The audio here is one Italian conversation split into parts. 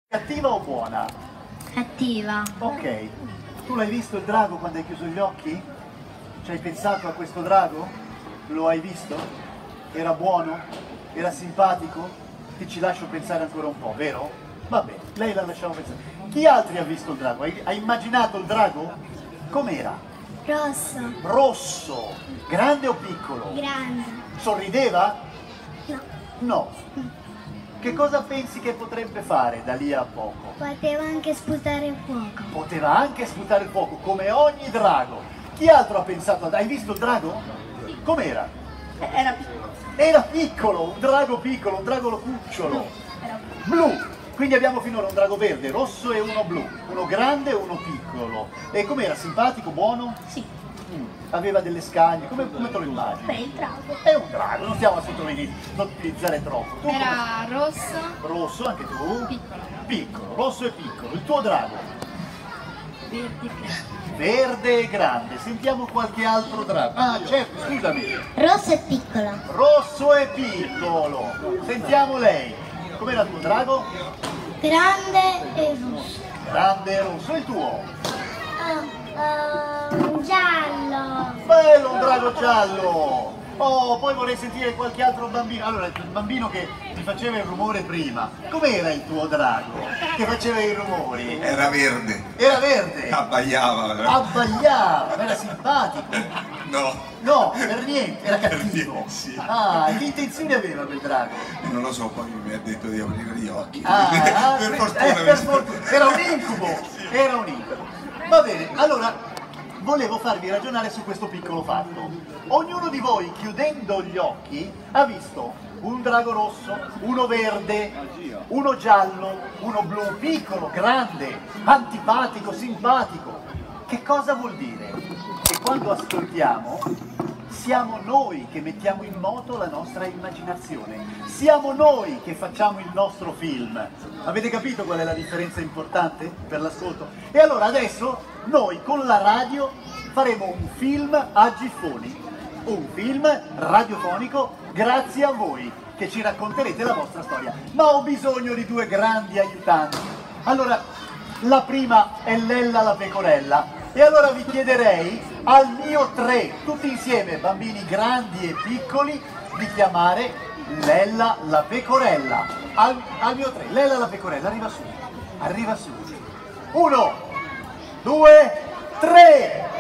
Cattiva o buona? Cattiva. Ok. Tu l'hai visto il drago quando hai chiuso gli occhi? Ci hai pensato a questo drago? Lo hai visto? Era buono? Era simpatico? Ti ci lascio pensare ancora un po', vero? Va bene, lei la lasciamo pensare. Chi altri ha visto il drago? Hai immaginato il drago? Com'era? Rosso. Rosso. Grande o piccolo? Grande. Sorrideva? No. No. Che cosa pensi che potrebbe fare da lì a poco? Poteva anche sputare il fuoco. Poteva anche sputare il fuoco, come ogni drago. Chi altro ha pensato ad... Hai visto il drago? Com'era? Era piccolo. Era piccolo, un drago cucciolo. Era Blu. Quindi abbiamo finora un drago verde, rosso e uno blu. Uno grande e uno piccolo. E com'era? Simpatico, buono? Sì. Aveva delle scaglie, come te lo immagini? Beh, il drago. È un drago, non stiamo a sottolineare troppo. Tu Era rosso, rosso, anche tu? piccolo. Piccolo, rosso e piccolo. Il tuo drago? Verde, Verde e grande. Sentiamo qualche altro drago. Ah, certo, scusami. Rosso e piccolo. Rosso e piccolo. Sentiamo lei. Com'era il tuo drago? Grande e rosso. Grande e rosso. E il tuo? Giallo. Bello, un drago giallo! Oh, poi vorrei sentire qualche altro bambino. Allora, il bambino che ti faceva il rumore prima, com'era il tuo drago? Che faceva i rumori? Era verde, Era verde! abbagliava. Abbagliava, era simpatico! No, No, per niente, era cattivo! Sì. Ah, che intenzioni aveva quel drago? non lo so, poi mi ha detto di aprire gli occhi. Per fortuna. fortuna. Era un incubo! Era un incubo! Va bene, allora volevo farvi ragionare su questo piccolo fatto. Ognuno di voi, chiudendo gli occhi, ha visto un drago rosso, uno verde, uno giallo, uno blu, piccolo, grande, antipatico, simpatico. Che cosa vuol dire? Che quando ascoltiamo siamo noi che mettiamo in moto la nostra immaginazione, siamo noi che facciamo il nostro film. Avete capito qual è la differenza importante per l'ascolto? E allora adesso noi con la radio faremo un film a Giffoni, un film radiofonico grazie a voi che ci racconterete la vostra storia. Ma ho bisogno di due grandi aiutanti. Allora, la prima è Lella la pecorella. E allora vi chiederei al mio 3, tutti insieme, bambini grandi e piccoli, di chiamare Lella la pecorella. Al mio 3, Lella la pecorella, arriva su, arriva su. 1, 2, 3!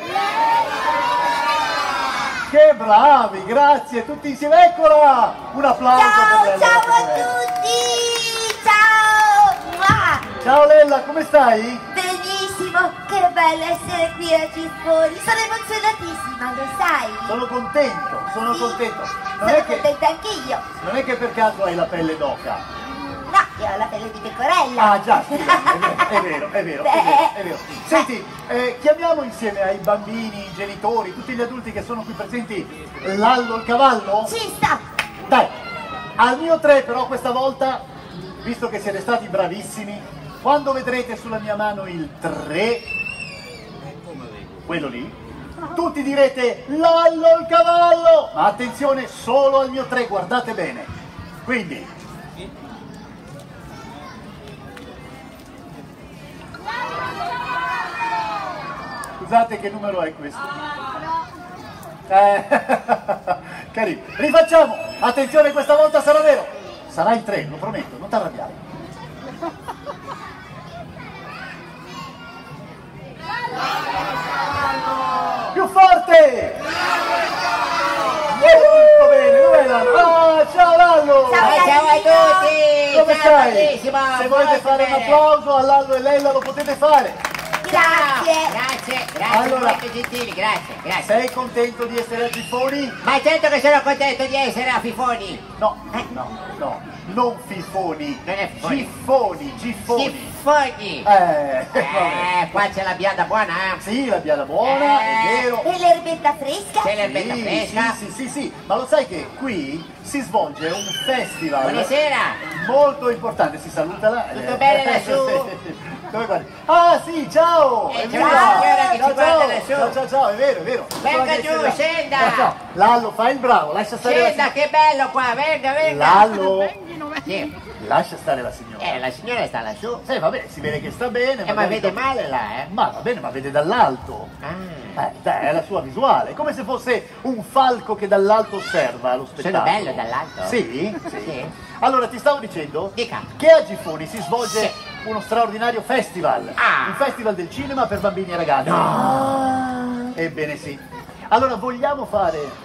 Che bravi, grazie, tutti insieme, eccola! Un applauso per Lella Ciao la a pecorella. tutti. Ciao. Mua. Ciao Lella, come stai? Benissimo, che bello essere qui a Giffoni. Sono emozionatissima, lo sai? Sono contento, sono Sì, contento. Sono contenta anche io. Non è che per caso hai la pelle d'oca. No, io ho la pelle di pecorella. Ah già, scusa, è vero, è vero, è vero, è vero. Senti, chiamiamo insieme ai bambini, i genitori, tutti gli adulti che sono qui presenti, Lallo il cavallo? Ci sta. Dai, al mio 3 però questa volta, visto che siete stati bravissimi, quando vedrete sulla mia mano il 3, quello lì, tutti direte Lallo il cavallo! Ma attenzione, solo al mio 3, guardate bene. Quindi... Scusate, che numero è questo? Carino. Rifacciamo! Attenzione, questa volta sarà vero! Sarà il 3, lo prometto, non ti arrabbiare. Più forte! Molto bene, dov'è Lallo? Ah, ciao Lallo! Ciao a tutti! Come Ciao, stai? bellissimo! Se volete fare un applauso a Lallo e Lella lo potete fare. Grazie. Grazie Allora, molto gentili, grazie. Sei contento di essere a Giffoni? Ma certo che sono contento di essere a Fifoni! No, non Fifoni. Non è Fifoni. Giffoni. Fifoni! Vabbè. Qua c'è la biada buona, eh? Sì, la biada buona, è vero. E l'erbetta fresca? C'è l'erbetta fresca? Sì, ma lo sai che qui si svolge un festival Buonasera! molto importante, si saluta là. Tutto bene lassù? Dove guardi? Ah sì, ciao! C'è Evviva! una signora che ci guarda ciao. lassù! Ciao, ciao, ciao, è vero, è vero. Venga Ciao, giù, Angela. scenda. Ciao, ciao. Lallo, fai il bravo, lascia stare Scenda, la che bello qua, venga, venga. Lallo, Sì. lascia stare la signora. La signora sta lassù. Vabbè, si vede che sta bene. Ma magari vede dopo- male là, Ma va bene, ma vede dall'alto. Ah. Dai, è la sua visuale, è come se fosse un falco che dall'alto osserva lo spettacolo. Sono bello dall'alto? Sì, sì. Sì. Allora, ti stavo dicendo Dica. che a Gifoni si svolge Sì. uno straordinario festival. Ah. Un festival del cinema per bambini e ragazzi. Ebbene sì. Allora, vogliamo fare...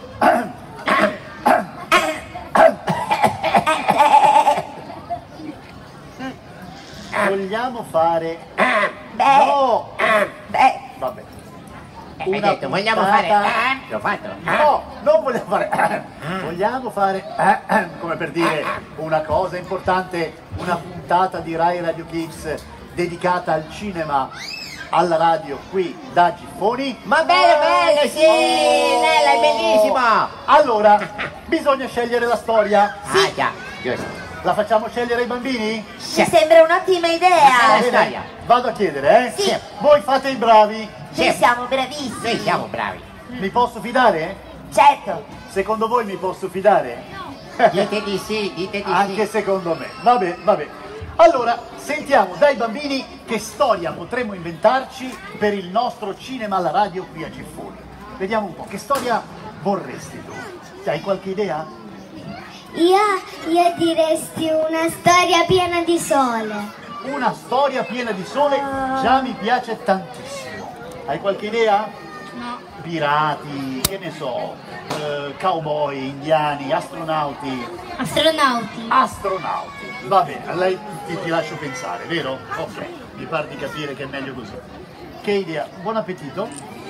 vogliamo fare... No! Vabbè. Hai detto, vogliamo fare... L'ho fatto. No, non vogliamo fare... vogliamo fare... come per dire una cosa importante, una puntata di Rai Radio Kids dedicata al cinema, alla radio, qui da Gifoni. Ma bello, bello, sì! Nella è bellissimo! Allora, bisogna scegliere la storia. Ah già, giusto. La facciamo scegliere ai bambini? Mi sembra un'ottima idea. La storia. Vado a chiedere, Sì. Voi fate i bravi. Noi Sì. siamo bravissimi. Noi siamo bravi. Mi posso fidare? Certo. Secondo voi mi posso fidare? Dite di sì, dite di Anche sì. secondo me. Vabbè, vabbè. Allora, sentiamo dai bambini che storia potremmo inventarci per il nostro cinema alla radio qui a Gifoni. Vediamo un po', che storia vorresti tu? Hai qualche idea? Io diresti una storia piena di sole. Una storia piena di sole già mi piace tantissimo. Hai qualche idea? No. Pirati, che ne so, cowboy, indiani, astronauti. Astronauti. Astronauti. Va bene, a lei ti lascio pensare, vero? Ok, mi pare di capire che è meglio così. Che idea? Buon appetito.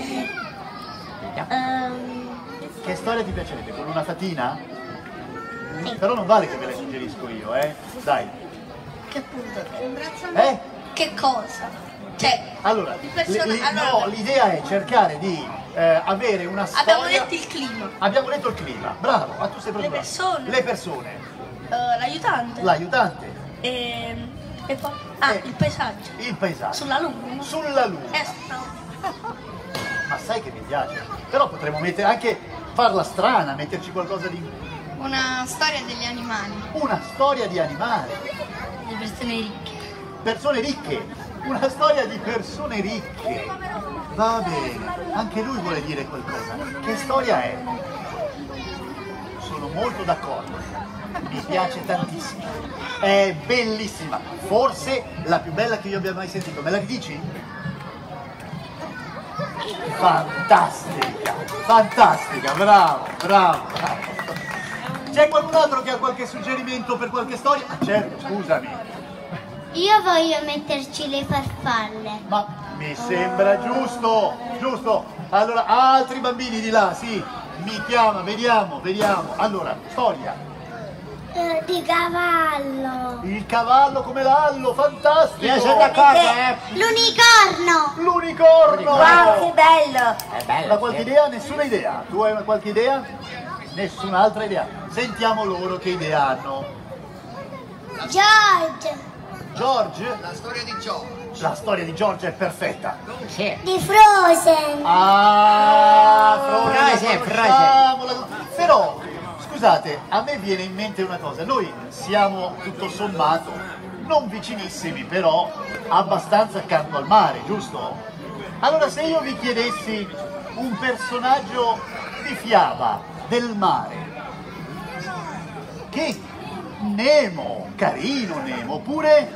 Che storia ti piacerebbe? Con una fatina? Però non vale che ve le suggerisco io, Dai. Che punto? Che cosa? Cioè, Allora, persona- no, l'idea è cercare di avere una storia... abbiamo detto il clima, Abbiamo detto il clima, bravo, ma tu sei proprio Le bravo. persone. Le persone, l'aiutante l'aiutante, e poi il paesaggio. il paesaggio. Sulla luna. Sulla luna. No. Ma sai che mi piace? Però potremmo mettere anche, farla strana, metterci qualcosa di... Una storia degli animali. Una storia di animali. Le persone ricche. Persone ricche. Una storia di persone ricche. Va bene, anche lui vuole dire qualcosa. Che storia è? Sono molto d'accordo. Mi piace tantissimo. È bellissima. Forse la più bella che io abbia mai sentito. Me la dici? Fantastica, fantastica, bravo, bravo, bravo. C'è qualcun altro che ha qualche suggerimento per qualche storia? Ah, certo, scusami. Io voglio metterci le farfalle. Ma mi sembra giusto, giusto. Allora, altri bambini di là, sì, mi chiama, vediamo, vediamo. Allora, storia. Di cavallo. Il cavallo come Lallo, fantastico. Io sono d'accordo, L'unicorno. L'unicorno. Wow, che bello! È bello. Una qualche idea? Nessuna idea. Tu hai una qualche idea? Nessun'altra idea. Sentiamo loro che idea hanno. George. George? La storia di George. La storia di George è perfetta. Sì. Di Frozen. Ah, Frozen, conosciamola. Però, scusate, a me viene in mente una cosa. Noi siamo tutto sommato non vicinissimi, però abbastanza accanto al mare, giusto? Allora, se io vi chiedessi un personaggio di fiaba del mare, che Nemo, carino Nemo, oppure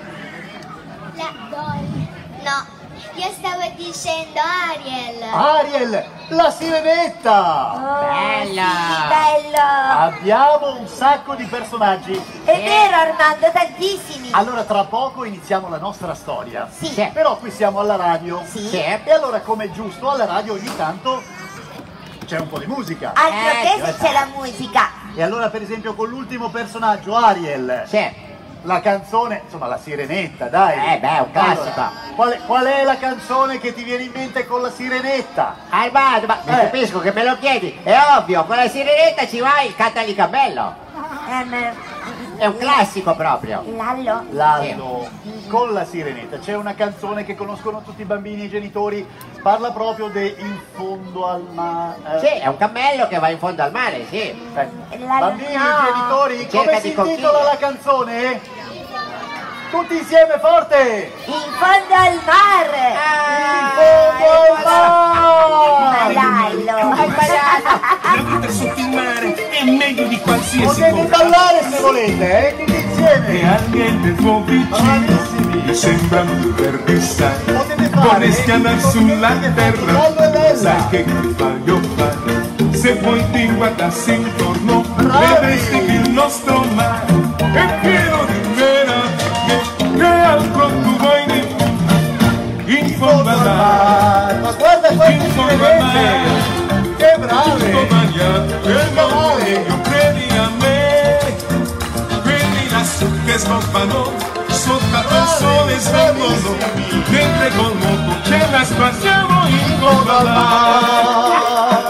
No, io stavo dicendo Ariel. Ariel, la sirenetta. Bella. Sì, bello! Abbiamo un sacco di personaggi. È vero, Armando, tantissimi! Allora, tra poco iniziamo la nostra storia. Sì. Sì. Però qui siamo alla radio. Sì. Sì. E allora, come è giusto, alla radio ogni tanto c'è un po' di musica. Altro che se certo. c'è la musica! E allora, per esempio, con l'ultimo personaggio, Ariel, Sì. la canzone, insomma, la sirenetta, dai. Beh, un classico. Allora, qual è la canzone che ti viene in mente con la sirenetta? Armando, ma mi capisco che me lo chiedi. È ovvio, con la sirenetta ci vai, canta lì Cabello. È un classico proprio. Lallo. Lallo con la Sirenetta. C'è una canzone che conoscono tutti i bambini e i genitori, parla proprio di In fondo al mare. Sì, è un cammello che va in fondo al mare, sì. Bambini e no. genitori, Cerca come di si intitola conchiglia. la canzone? Tutti insieme forte! In fondo al mare. In fondo al mare! Lallo. La vita sotto il mare è meglio di qualsiasi Potete cosa. ballare se volete, tutti E insieme! anche il tuo vicino Bravissimi! mi sembra un verde sai. Potete fare Vorresti andare sulla terra, Bello e bella. sai che ti voglio fare. Se poi ti guardassi intorno, Bravi. vedresti che il nostro mare è pieno di meraviglie. Che altro tu vuoi di più? In fondo al mare, Ma guarda queste in fondo al mare, sirenette! Che tutto brave! bagnato e non meglio, credi a me. Quelli lassù che sbombano sotto al sole svengono, mentre col moto ce la spaziamo in fondo al mare.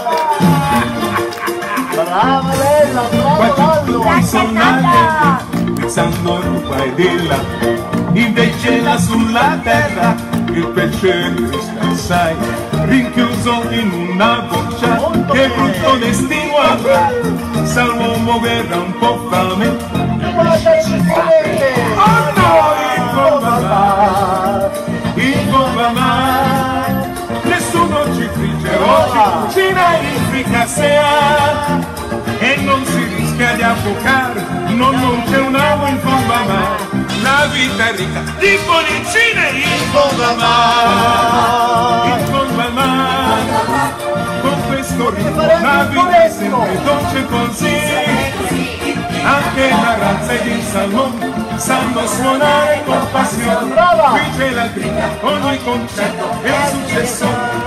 Brava bella, bravo Quanti Lallo! tutti sono nate, pensando di qua e di là, invece là sulla terra il pesce resta, sai, rinchiuso in una boccia. Molto Che bene. brutto destino avrà, sa l'uomo che avrà un po' fame. Guarda ci siete! Oh no, in fondo al mare, in fondo al mare, nessuno ci frigge oggi, Cina in fricassea, e non si rischia di affocare, non c'è un'acqua in fondo al mare, la vita è ricca di bollicine in fondo al mare, in fondo al mare, con questo ritmo la vita è sempre dolce così. Anche la razza ed il salmone sanno suonare con passione. Brava! Qui c'è la gringa, ogni concerto è un successo.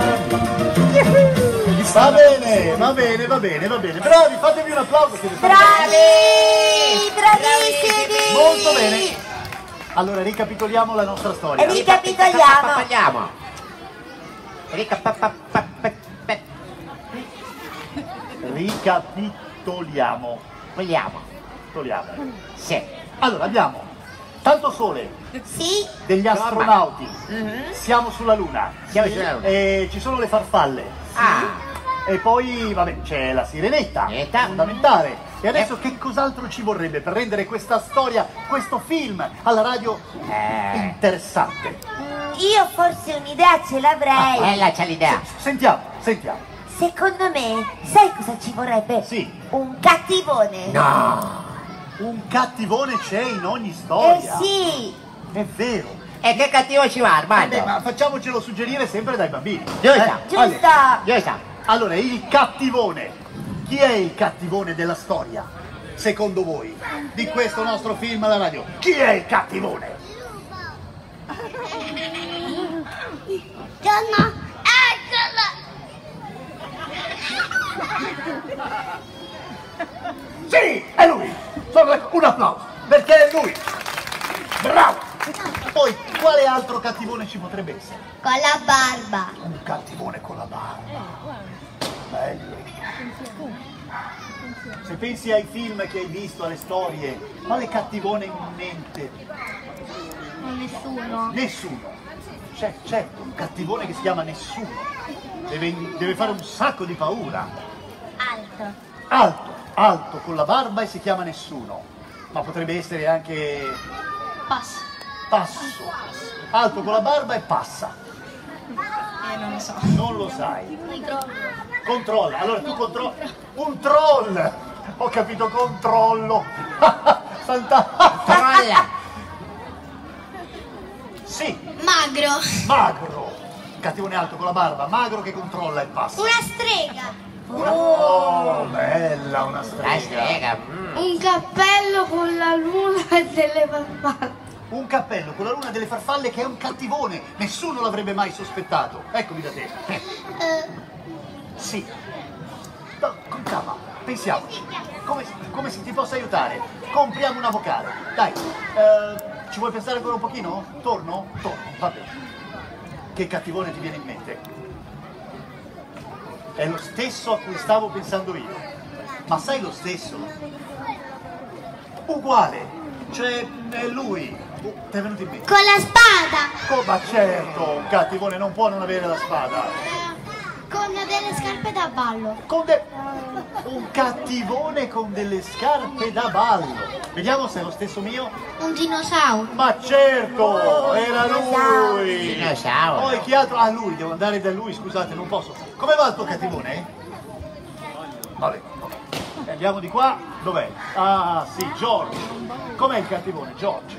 Va bene, va bene, va bene, va bene. Bravi, fatevi un applauso. Siete stati Bravi, bravissimi. molto bene. Allora, ricapitoliamo la nostra storia. Ricapitoliamo. Parliamo. Ricapitoliamo. Vogliamo. Sì. Allora, abbiamo tanto sole, Sì. degli astronauti, siamo sulla Luna, Siamo sulla Luna. e ci sono le farfalle. Ah, E poi, vabbè, c'è la sirenetta, Sirenetta. fondamentale. E adesso che cos'altro ci vorrebbe per rendere questa storia, questo film alla radio interessante? Io forse un'idea ce l'avrei. là c'è l'idea. Sentiamo, sentiamo. Secondo me, sai cosa ci vorrebbe? Sì. Un cattivone. No. Un cattivone c'è in ogni storia. Sì. È vero. E che cattivo ci va, Armando? Vabbè, ma facciamocelo suggerire sempre dai bambini. Giusto. Giusto. Giusto. Allora, il cattivone. Chi è il cattivone della storia? Secondo voi? Di questo nostro film alla radio. Chi è il cattivone? Giorno, eccola! Sì, è lui! Un applauso, perché è lui! Bravo! Poi, quale altro cattivone ci potrebbe essere? Con la barba. Un cattivone con la barba. Bello. Se pensi ai film che hai visto, alle storie, quale cattivone in mente? Nessuno. Nessuno. C'è certo, un cattivone che si chiama Nessuno. Deve fare un sacco di paura. Alto. Alto, alto, con la barba e si chiama Nessuno. Ma potrebbe essere anche Passo. Passo. Alto con la barba e passa. Non lo so. Non lo sai. Controlla. Allora tu controlli. Un troll. Ho capito, controllo. Santa. Trolla. Sì, Magro. magro. Cattivone alto con la barba, magro che controlla e passa. Una strega. Oh, bella una La strega. strega. Un cappello con la luna e delle farfalle. Un cappello con la luna delle farfalle che è un cattivone. Nessuno l'avrebbe mai sospettato. Eccomi da te. Sì. No, con calma, pensiamoci. Come se ti possa aiutare? Compriamo una vocale. Dai, ci vuoi pensare ancora un pochino? Torno? Torno, va bene. Che cattivone ti viene in mente? È lo stesso a cui stavo pensando io. Ma sai lo stesso? Uguale, cioè è lui. Ti è venuto in mente? Con la spada. Oh, ma certo, un cattivone non può non avere la spada. Con delle scarpe da ballo. Un cattivone con delle scarpe da ballo. Vediamo se è lo stesso mio. Un dinosauro. Ma certo, era lui. Dinosauro. Poi chi altro? Ah, lui, devo andare da lui, scusate, non posso. Come va il tuo cattivone? Vabbè. Andiamo di qua. Dov'è? Ah, sì, George. Com'è il cattivone, George?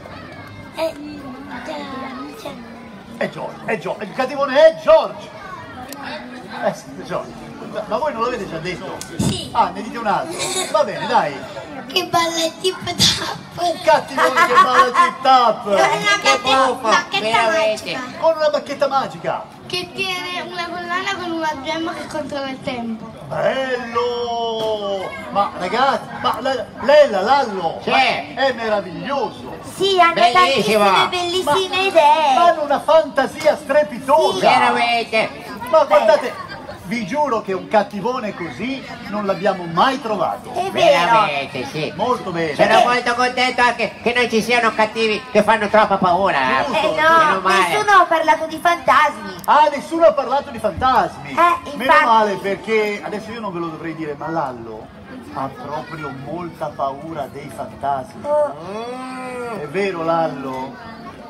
È George. Il cattivone è George. Sì, George. Ma voi non l'avete già detto? Sì. Ah, ne dite un altro? Va bene, dai. Che balla il tip top. Un cattivone che balla tip tap. Con una bacchetta veramente. magica. Con una bacchetta magica. Che tiene una collana con una gemma che controlla il tempo. Bello! Ma ragazzi, ma Lella, Lallo, Sì. ma è meraviglioso. Sì, hanno Bellissimo. tantissime bellissime idee. Hanno una fantasia strepitosa. Veramente. Ma guardate, vi giuro che un cattivone così non l'abbiamo mai trovato. È vero. Veramente, sì. Molto bene. Sono molto contento anche che non ci siano cattivi che fanno troppa paura. Giusto. No, Meno male. nessuno ha parlato di fantasmi. Ah, nessuno ha parlato di fantasmi. Infatti. Meno male, perché adesso io non ve lo dovrei dire, ma Lallo ha proprio molta paura dei fantasmi. Oh, È vero, Lallo?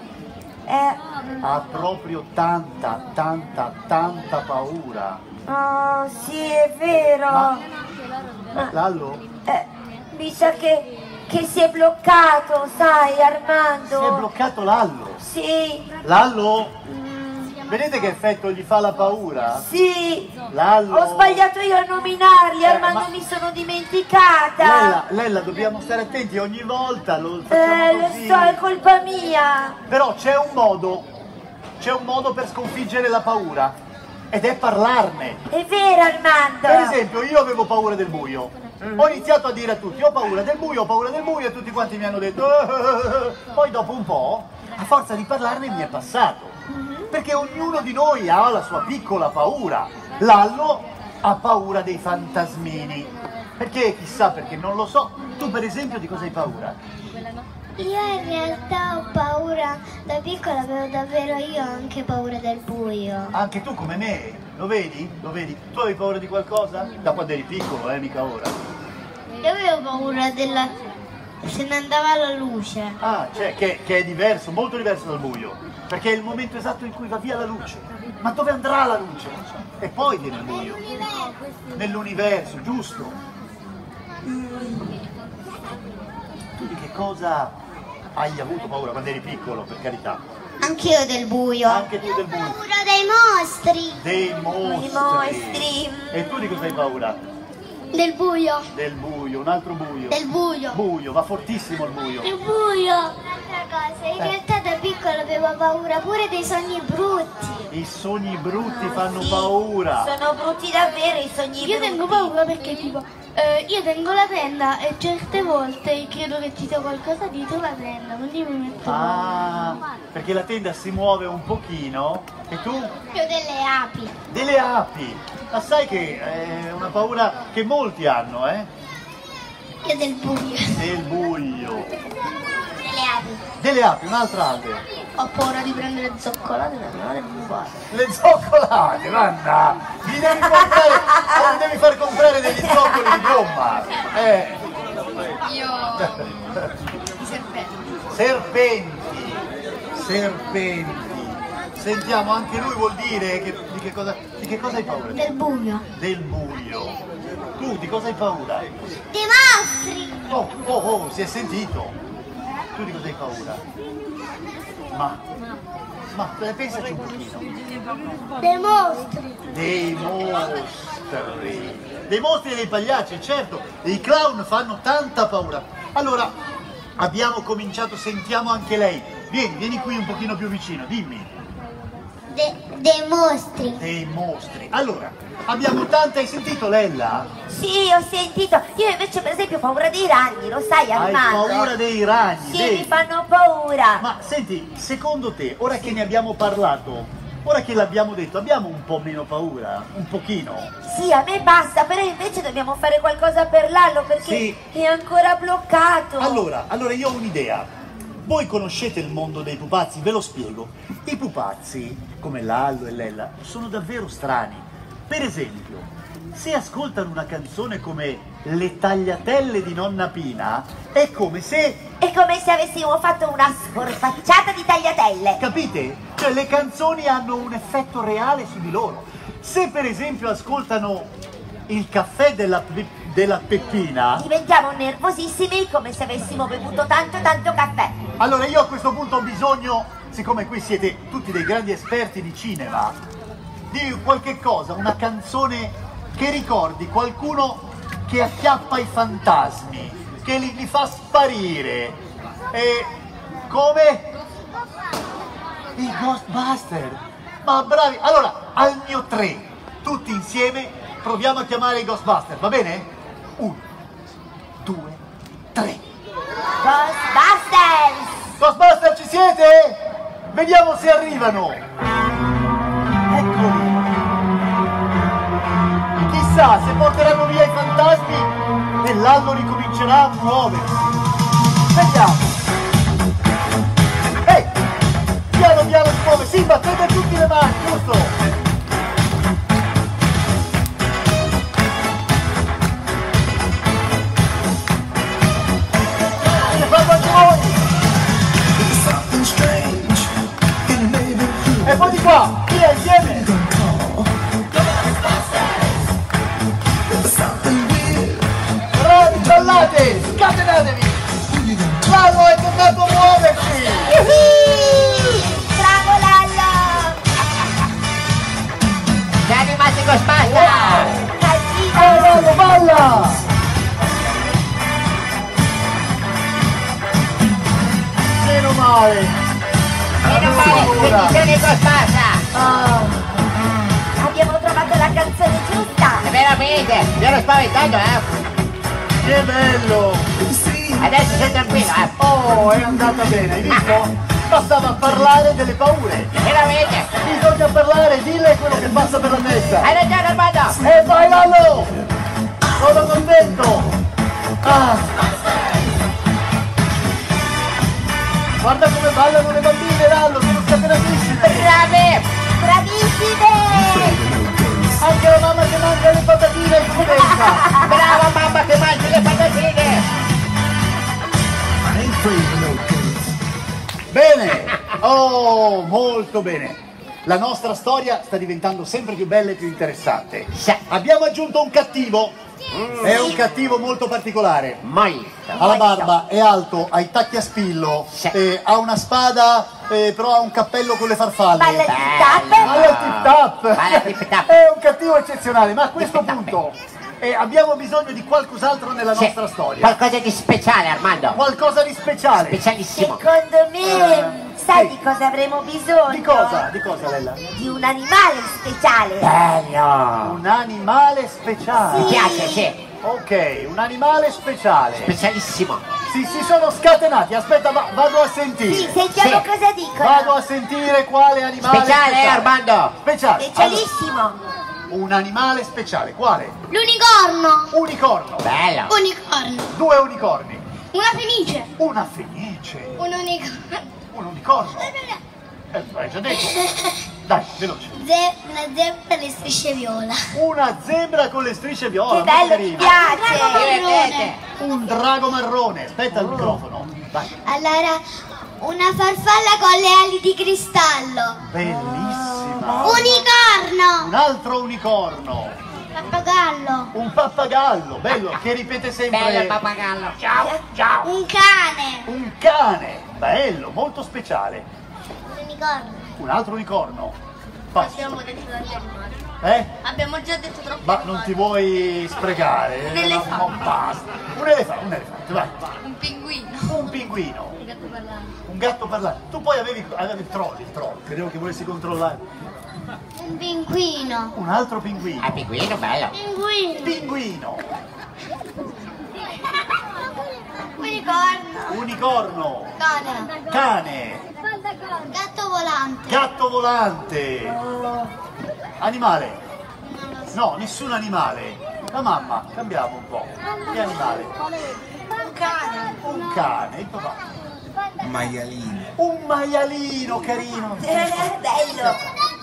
Ha proprio tanta paura. oh, sì, è vero. Lallo? Mi sa che si è bloccato, sai, Armando. Si è bloccato Lallo. Sì, Lallo? Vedete che effetto gli fa la paura? sì. Lallo? Ho sbagliato io a nominarli, Armando, ma- mi sono dimenticata. Lella, dobbiamo stare attenti ogni volta, lo facciamo Lo così. so, è colpa mia. Però c'è un modo per sconfiggere la paura, ed è parlarne. È vero, Armando. Per esempio, io avevo paura del buio. Ho iniziato a dire a tutti, ho paura del buio, e tutti quanti mi hanno detto. Poi dopo un po', a forza di parlarne, mi è passato. Perché ognuno di noi ha la sua piccola paura. Lallo ha paura dei fantasmini. Perché? Chissà, perché non lo so. Tu per esempio di cosa hai paura? Io in realtà ho paura, da piccola avevo davvero io anche paura del buio. Anche tu come me, lo vedi? Lo vedi? Tu avevi paura di qualcosa? Da quando eri piccolo, mica ora. Io avevo paura della... se ne andava la luce. Ah, cioè che è diverso, molto diverso dal buio. Perché è il momento esatto in cui va via la luce. Ma dove andrà la luce? E poi viene il buio. Nell'universo, giusto? Tu di che cosa hai avuto paura quando eri piccolo, per carità? Anch'io del buio. Anche tu del buio. Paura dei mostri. Dei mostri. I mostri. E tu di cosa hai paura? Del buio. Del buio, un altro buio. Del buio. Buio, va fortissimo il buio. Il buio. Un'altra cosa, in realtà da piccola avevo paura pure dei sogni brutti. I sogni brutti fanno paura. Sono brutti davvero i sogni Io brutti. tengo paura perché tipo, io tengo la tenda e certe volte credo che ci sia qualcosa dietro la tenda, quindi mi metto Ah, perché la tenda si muove un pochino e tu? Io delle api. Delle api. Ma sai che è una paura che molti hanno, Io del buio. Del buio. Delle api. Delle api, un'altra ape. ho paura di prendere zoccolate per andare a buffare. Le zoccolate, Vanna! Gli devi comprare, devi far comprare degli zoccoli di gomma! Serpenti! Serpenti! Sentiamo, anche lui vuol dire che, di che cosa hai paura? Del buio. Del buio! Tu di cosa hai paura? Dei mostri. Oh, si è sentito! Tu di cosa hai paura? Ma pensaci un pochino. Dei mostri. Dei mostri e dei pagliacci, certo, i clown fanno tanta paura. Allora, abbiamo cominciato, sentiamo anche lei. Vieni qui un pochino più vicino, dimmi. Dei mostri. Dei mostri. Allora, abbiamo tanta, hai sentito Lella? Sì, ho sentito. Io invece per esempio ho paura dei ragni, lo sai Hai Armando? paura dei ragni, Sì, vedi? mi fanno paura. Ma senti, secondo te, ora che ne abbiamo parlato, ora che l'abbiamo detto, abbiamo un po' meno paura, un pochino. Sì, a me basta, però invece dobbiamo fare qualcosa per Lallo perché Sì. è ancora bloccato. Allora io ho un'idea. Voi conoscete il mondo dei pupazzi, ve lo spiego. I pupazzi, come Lallo e Lella, sono davvero strani. Per esempio, se ascoltano una canzone come Le tagliatelle di nonna Pina, è come se... È come se avessimo fatto una scorpacciata di tagliatelle. Capite? Cioè le canzoni hanno un effetto reale su di loro. Se per esempio ascoltano il caffè della Peppina, Diventiamo nervosissimi come se avessimo bevuto tanto caffè. allora io a questo punto ho bisogno, siccome qui siete tutti dei grandi esperti di cinema, di qualche cosa, una canzone che ricordi qualcuno che acchiappa i fantasmi, che li fa sparire. E come? I Ghostbusters. Ma bravi! Allora, al mio 3, tutti insieme proviamo a chiamare i Ghostbusters, va bene? 1, 2, 3. Ghostbusters! Ghostbusters, ci siete? Vediamo se arrivano. Eccoli. Chissà se porteranno via i fantasmi e Lallo ricomincerà a muoversi. Vediamo. Ehi! Piano piano si muove. Sì, battete tutti le mani, giusto? Che fatto anche voi! E poi di qua, via insieme! Bravi, ballate, scatenatevi! Lallo è tornato a muoversi! Bravo Lallo! Siamo rimasti con spazio! Casino! Lallo, balla! Meno male! Meno male, che ci sono con spazio! Abbiamo trovato la canzone giusta! Veramente, mi ero spaventato, Che bello! Adesso sei tranquillo, Oh, è andata bene, hai visto? Bastava parlare delle paure! Veramente! Bisogna parlare, dille quello che passa per la testa! Hai ragione, Armando! E vai Lallo! Sono contento! Guarda come ballano le bambine, Lallo, sono scatenatissime! Bravi! Bravissime! Anche la mamma che mangia le patatine è contenta! Brava mamma che mangi le patatine! Bene! Oh, molto bene! La nostra storia sta diventando sempre più bella e più interessante. Sì. Abbiamo aggiunto un cattivo. È un cattivo molto particolare. Mai! Ha la barba, è alto, ha i tacchi a spillo, Sì. ha una spada, però ha un cappello con le farfalle. Balla il tip-tap! Balla il tip-tap! Balla il tip-tap. È un cattivo eccezionale, ma a questo Tip-tap. punto abbiamo bisogno di qualcos'altro nella Sì. nostra storia. Qualcosa di speciale, Armando! Qualcosa di speciale. Specialissimo! Secondo me, sai sì. di cosa avremo bisogno? Di cosa? Di cosa, Lella? Di un animale speciale! Bello! Un animale speciale. Mi piace, sì! Ok, un animale speciale. Specialissimo! Si sono scatenati. Aspetta, vado a sentire. Sì, sentiamo Sì. cosa dicono! Vado a sentire quale animale Speciale, Armando! Speciale. Specialissimo! Allora, un animale speciale. Quale? L'unicorno. Unicorno. Bello! Unicorno. 2 unicorni. Una fenice. Una fenice. Un unicorno. Un unicorno. Hai già detto. Dai, veloce. Una zebra e le strisce viola. Una zebra con le strisce viola. Che bello, mi molto piace! Divertente! Un drago marrone. Aspetta il microfono. Vai. Allora, una farfalla con le ali di cristallo. Bellissima. Unicorno. Un altro unicorno. Pappagallo. Un pappagallo. Bello, che ripete sempre. Bello il pappagallo! Ciao! Ciao! Un cane. Un cane. Bello, molto speciale. Un unicorno. Un altro unicorno. Basta. Abbiamo detto tanti animali. Eh? Abbiamo già detto troppo. Ma non ti vuoi sprecare? Un elefante. Ma basta. Un elefante, vai. Un pinguino. Un pinguino. Un gatto parlante. Un gatto parlante. Tu poi avevi il troll. Credevo che volessi controllare. Un pinguino. Un altro pinguino. Ah, pinguino, bello! Pinguino. Pinguino. Unicorno. Unicorno. Cane. Cane. Gatto volante. Gatto volante. Animale? No, nessun animale. La mamma, cambiamo un po'. Che animale? Un cane. Un cane, il papà. Maialino. Un maialino carino. Bello.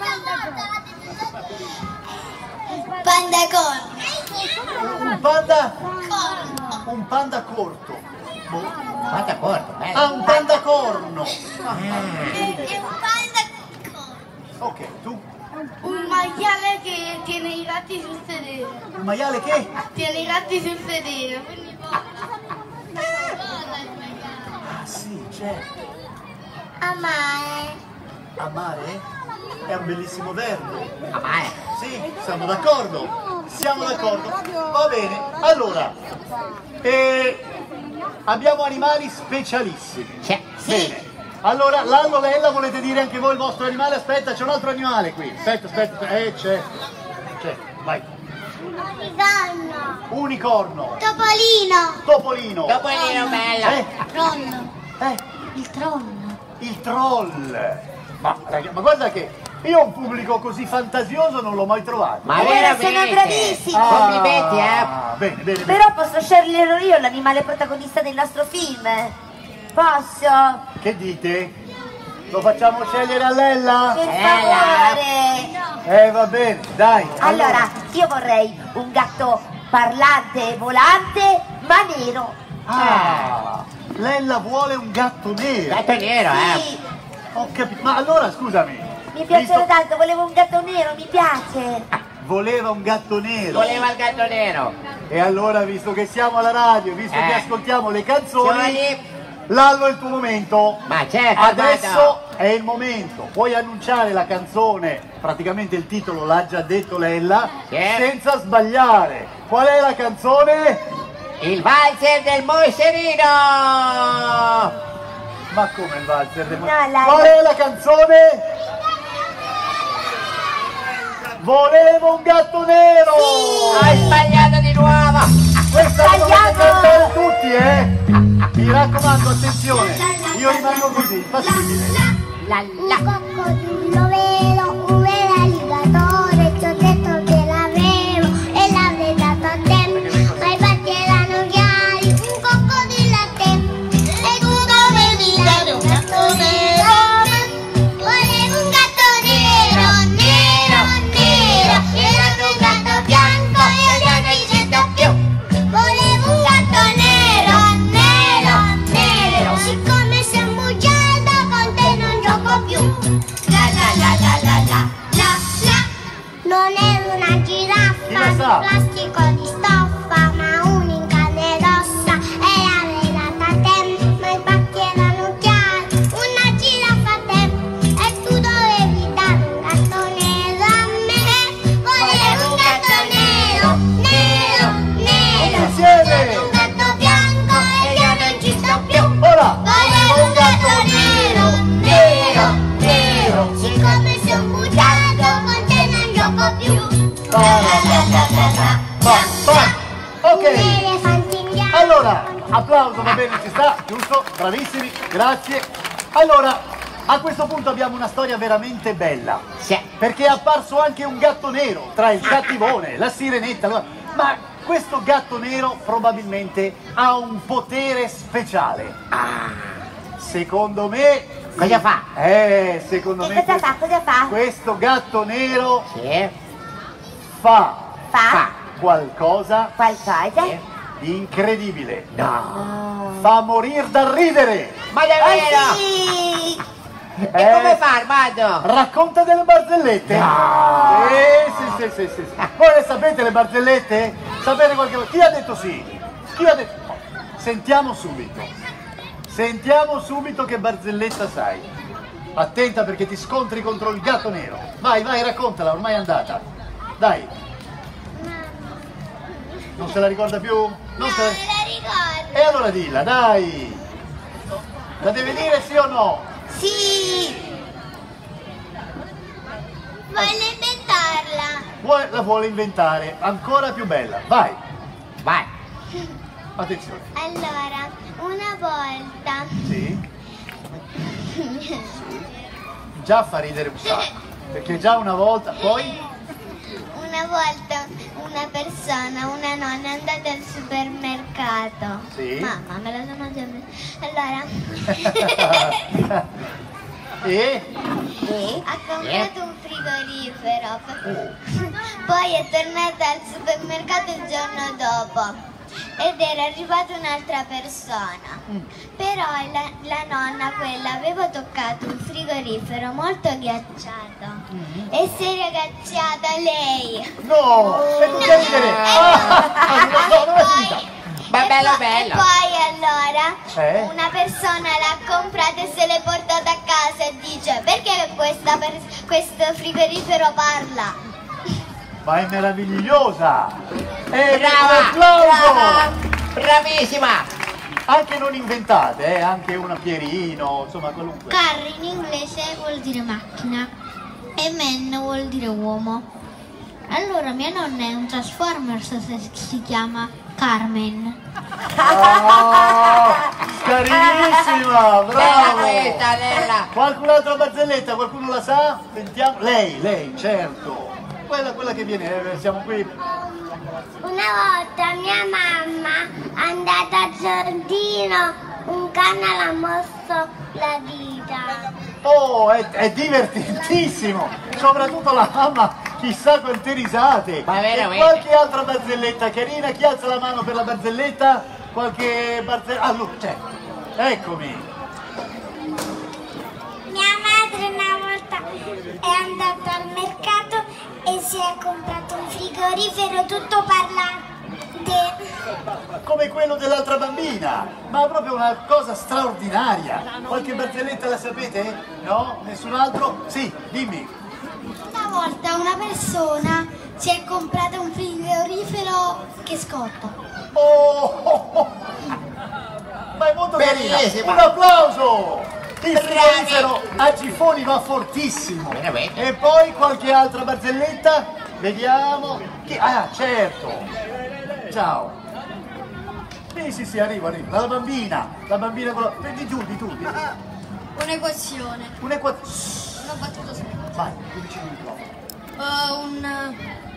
Panda corno. Un panda? Un panda corto. Boh. Guarda corto, bello. Ah, un panda corno. E un panda corno. Ok, tu? Un maiale che tiene i ratti sul sedere. Un maiale che? Tiene i ratti sul sedere, quindi Ah sì, certo. Amare. Amare è un bellissimo verbo. Amare. Sì, siamo d'accordo. Siamo d'accordo. Va bene. Allora, abbiamo animali specialissimi. C'è. Bene. Allora, Lallo, Lella, volete dire anche voi il vostro animale? Aspetta, c'è un altro animale qui. Aspetta. C'è. Vai. Origanno. Unicorno. Topolino. Topolino. Topolino bello. Trollo. Il trono. Il troll. Ma guarda che io un pubblico così fantasioso non l'ho mai trovato. Ma Ora veramente. sono bravissimi. Complimenti, Bene. Però posso scegliere io l'animale protagonista del nostro film. Posso? Che dite? Lo facciamo scegliere a Lella? Per favore. Va bene, dai. Allora, io vorrei un gatto parlante e volante, ma nero. Lella vuole un gatto nero. Gatto nero, Sì, Ho capito. Ma allora, scusami. mi piace visto- tanto, volevo un gatto nero, mi piace. Voleva un gatto nero. Voleva il gatto nero. E allora, visto che siamo alla radio, visto che ascoltiamo le canzoni, Signori. Lallo è il tuo momento. Ma certo, Adesso vado. è il momento. Puoi annunciare la canzone, praticamente il titolo l'ha già detto Lella, Sì. senza sbagliare. Qual è la canzone? Il valzer del moscerino. Ma come il valzer? No, Lalla. Qual è la canzone? Volevo un gatto nero! Hai sbagliato di nuovo. Questa la dovete Sbagliamo! cantare tutti, Mi raccomando, attenzione, io rimango così, impassibile. Un coccodrillo vero, un vero alligatore, ti ho detto che l'avevo e l'avrei dato a te, ma i fatti erano chiari, un coccodrillo a te, e tu dovevi dare un gatto nero, volevo un gatto nero, era un gatto bianco e già non esiste più, volevo un gatto nero, siccome sei un bugiardo con te non gioco più. Non ero una giraffa di plastico di stoffa, ma un'inca rossa e l'avrei data a te, ma i pacchi erano chiari, una giraffa a te, e tu dovevi dare un gatto nero a me, volevo un gatto nero, Insieme! un gatto bianco e io non ci sto più. Ora! Volevo un gatto nero, siccome sei un bugiardo con te non gioco più. Ok, Un elefante indiano. allora, applauso, va bene, ci sta, giusto? Bravissimi, grazie. Allora, a questo punto abbiamo una storia veramente bella. Sì. Perché è apparso anche un gatto nero tra il cattivone, la sirenetta. Ma questo gatto nero probabilmente ha un potere speciale. Secondo me. Cosa fa? Secondo E me. cosa fa? Questo gatto nero Sì. fa Fa qualcosa qualcosa? di incredibile. No. Fa morir da ridere. Ma davvero? Sì! E come fa Armando? Racconta delle barzellette? No. Sì. Voi le sapete le barzellette? Sapete qualche cosa? Chi ha detto sì? Chi ha detto? Sentiamo subito che barzelletta sai. Attenta perché ti scontri contro il gatto nero. Vai, raccontala, ormai è andata. Dai. Non se la ricorda più? Non se la... Me la ricordo. E allora dilla, dai. La deve dire sì o no? Sì! Voglio inventarla. La vuole inventare, ancora più bella. Vai, Vai. attenzione. Allora, una volta Sì. già fa ridere un sacco, perché già una volta, poi... Una volta una persona, una nonna, è andata al supermercato. Sì. Mamma, me la sono già... Allora... E? Ha comprato un frigorifero. Poi è tornata al supermercato il giorno dopo. Ed era arrivata un'altra persona, però la nonna quella aveva toccato un frigorifero molto ghiacciato e si è ragazziata lei. No! E tu che ridere? No, non è finita! Ma bello bello! E poi allora una persona l'ha comprata e se l'è portata a casa e dice: perché questo frigorifero parla? Ma è meravigliosa! E Brava! un applauso! Bravissima! Anche non inventate, anche una Pierino, insomma qualunque. Car in inglese vuol dire macchina e man vuol dire uomo. Allora mia nonna è un Transformers, si chiama Carmen. Oh, carinissima, bravo! Questa, Lella! Qualcun altro barzelletta, qualcuno la sa? Sentiamo. Lei, certo. Quella che viene, siamo qui. Una volta mia mamma è andata al giardino, un cane l'ha mosso la dita. Oh, è divertentissimo! Soprattutto la mamma, chissà quante risate! Ma veramente? E qualche altra barzelletta carina? Chi alza la mano per la barzelletta? Qualche barzelletta? Ah, lui, certo! Eccomi! Mia madre una volta è andata al mercato e si è comprato un frigorifero tutto parlante. Come quello dell'altra bambina, ma proprio una cosa straordinaria. Qualche barzelletta la sapete? No? Nessun altro? Sì, dimmi. Una volta una persona si è comprata un frigorifero che scotta. Oh! Ma è molto carina! Bellissima. Un applauso! Il frigorifero a Gifoni va fortissimo! Veramente? E poi qualche altra barzelletta? Vediamo. Ah, certo! Ciao! Sì, arrivo. La bambina con la... Di giù. Un'equazione. Una battuta semplice. Vai, più vicino al microfono.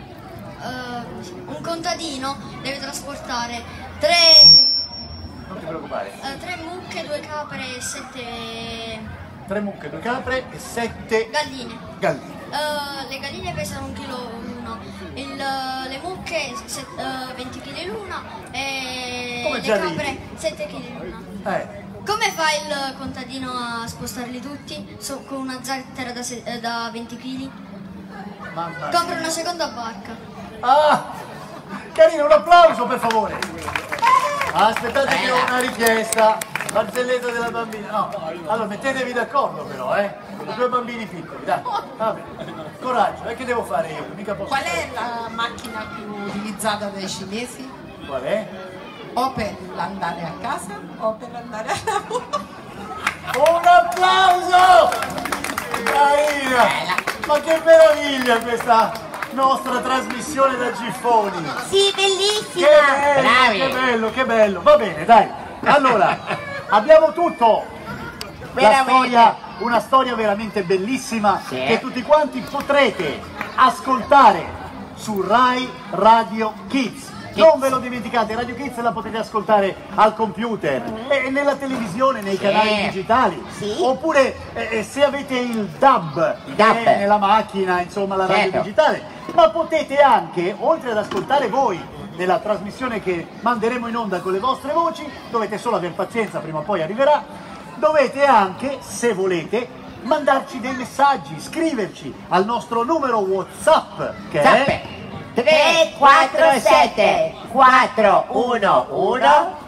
Un contadino deve trasportare Non ti preoccupare. 3 mucche, 2 capre e 7 3 mucche, 2 capre e 7 galline. Le galline pesano 1 chilo l'una, le mucche 20 kg l'una e Come le già capre ridi? 7 kg l'una. Come fa il contadino a spostarli tutti con una zattera da 20 kg? Mamma Compra mia. una seconda barca. Ah! Carino, un applauso per favore! Aspettate che ho una richiesta. Barzelletta della bambina. No, allora mettetevi d'accordo però, I 2 bambini piccoli, dai. Vabbè. Coraggio, che devo fare io? Mica posso Qual è fare. la macchina più utilizzata dai cinesi? Qual è? O per andare a casa o per andare a lavoro? Un applauso! Carina! Ma che meraviglia questa nostra trasmissione da Gifoni! Sì, bellissima! Che bello! Va bene, dai! Allora, abbiamo tutto! Una storia veramente bellissima che tutti quanti potrete ascoltare su Rai Radio Kids. Non ve lo dimenticate, Radio Kids la potete ascoltare al computer e nella televisione, nei canali digitali. Oppure se avete il DAB nella macchina, insomma la radio digitale. Ma potete anche, oltre ad ascoltare voi nella trasmissione che manderemo in onda con le vostre voci, dovete solo aver pazienza, prima o poi arriverà, dovete anche, se volete, mandarci dei messaggi, scriverci al nostro numero WhatsApp che è 347 411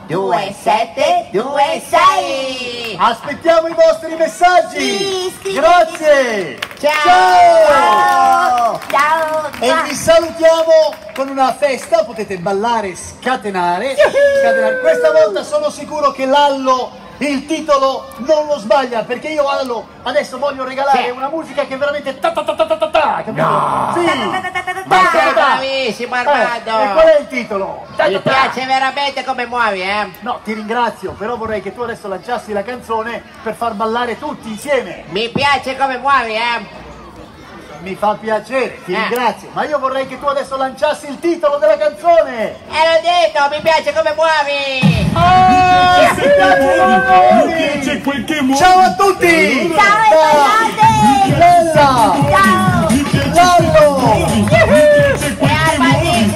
2726. Aspettiamo i vostri messaggi! Sì, grazie! Ciao! E vi salutiamo con una festa, potete ballare, scatenare. Questa volta sono sicuro che Lallo il titolo non lo sbaglia, perché io Lallo adesso voglio regalare una musica che è veramente capito? No! Sì! Ma sei bravissimo Armando! E qual è il titolo? Mi piace veramente come muovi, eh? No, ti ringrazio, però vorrei che tu adesso lanciassi la canzone per far ballare tutti insieme. Mi piace come muovi, eh? Mi fa piacere, ti ringrazio, ma io vorrei che tu adesso lanciassi il titolo della canzone. L'ho detto, mi piace come muovi! Mi piace quel che muovi. Ciao a tutti! Ciao e ballate! Bella! Ciao! Mi piace Lallo! mi piace quel che muovi.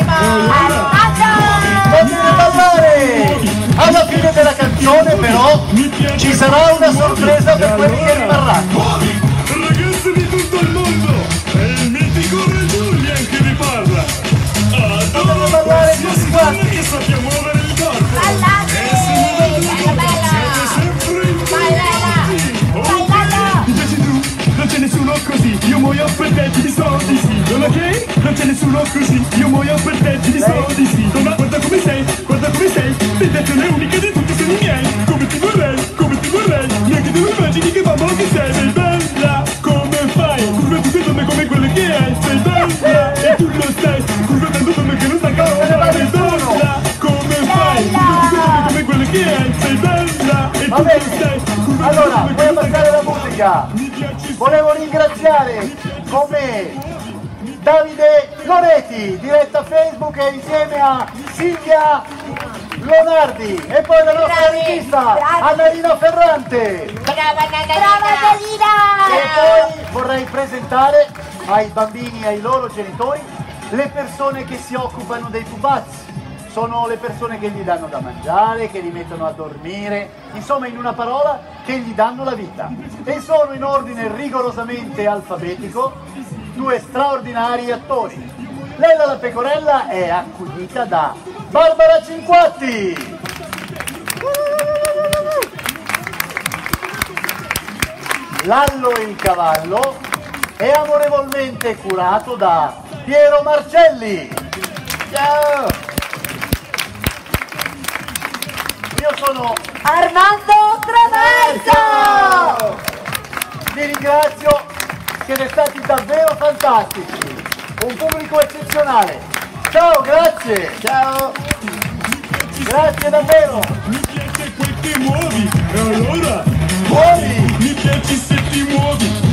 Potete ballare! Alla fine della canzone però ci sarà una sorpresa per quelli che rimarranno. Ragazzi di tutto il mondo, è il mitico Re Julian che vi parla. Potete ballare tutti quanti! Che sappia muovere il corpo. Ballate! Siete sempre in Mi piaci tu? Non c'è nessuno così, io muoio per te, ti soldi sì. Non ok? Non c'è nessuno così, io muoio per te, ti soldi sì. Ma guarda come sei, tentazione unica di tutti sono i miei. Come ti vorrei, neanche tu immagini che mamma che sei bella. Come fai? Curve tutte donne come quelle che hai, sei bella. E tu lo sai, curve tanto donne che non sta cavolo, sei bella. Come fai? Curve tutte donne come quelle che hai, sei bella. E tu Va lo bene, sai, curve allora tanto puoi abbassare la musica. Volevo ringraziare con me Davide Loretti, diretta Facebook, e insieme a Silvia Leonardi, e poi la nostra regista Annalina Ferrante. Brava Brava Annalina! E poi vorrei presentare ai bambini e ai loro genitori le persone che si occupano dei pupazzi. Sono le persone che gli danno da mangiare, che li mettono a dormire, insomma, in una parola, che gli danno la vita. E sono in ordine rigorosamente alfabetico due straordinari attori. Lella la pecorella è accudita da Barbara Cinquatti. Lallo il cavallo è amorevolmente curato da Piero Marcelli. Ciao! Io sono Armando Traverso! Vi ringrazio, siete stati davvero fantastici, un pubblico eccezionale. Ciao, grazie! Ciao! Grazie davvero! Mi piace quel che muovi, e allora Muovi! mi piaci se ti muovi.